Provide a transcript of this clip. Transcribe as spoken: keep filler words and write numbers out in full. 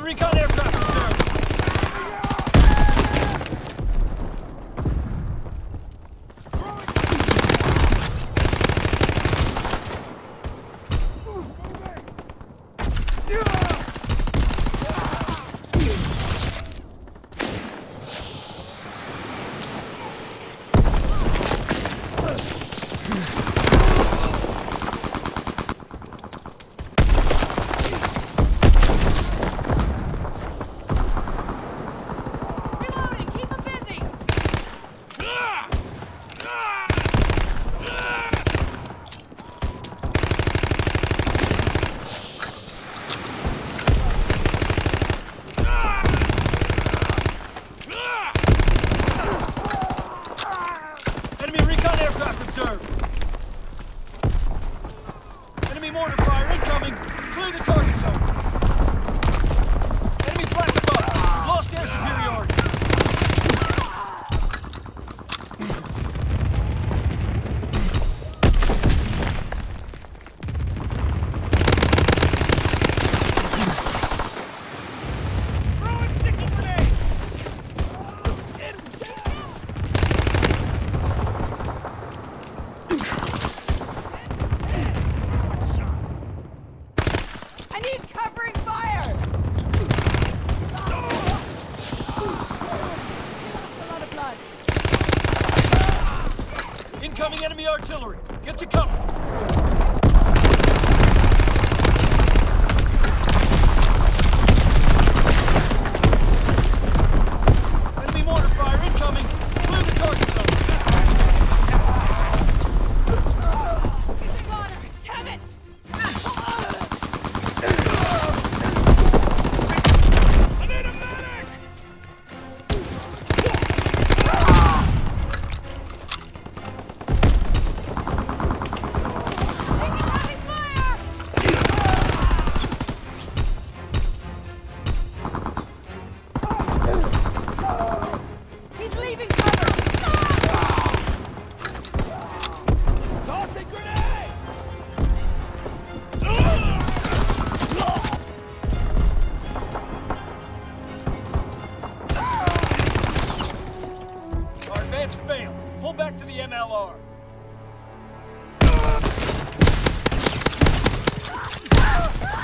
recon aircraft reserved. Enemy mortar fire incoming! Clear the target zone! Enemy flash above! Lost air superiority! Throwing sticky grenade! I need covering fire! A lot of blood. Incoming enemy artillery! Get to cover! Enemy mortar fire incoming! Clear the target zone! Missing water! Damn it! I need a medic! Taking heavy fire! He's leaving cover! Tossing grenade! Our advance failed. Pull back to the M L R.